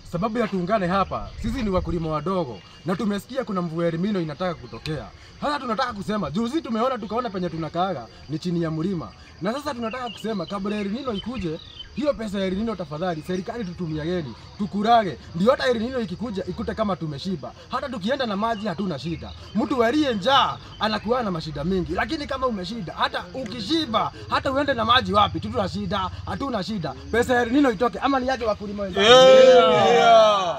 Sababu ya tuungane hapa, sisi ni wakulima wadogo na tumesikia kuna mvua ya elnino inataka kutokea. Hata tunataka kusema, juzi tukaona penye tunakaaga ni chini ya mlima. Na sasa tunataka kusema kabla elnino ikuje, hiyo pesa ya elnino tafadhali serikali tutumiageni, tukurage. Ndio hata elnino ikikuja ikute kama tumeshiba. Hata tukienda na maji hatuna shida. Mtu aliye njaa anakuwa na mashida mingi, lakini kama umeshida, hata ukishiba, hata uende na maji wapi, hatuna shida. Pesa ya elnino itoke ama ni yake wakulima wenzao.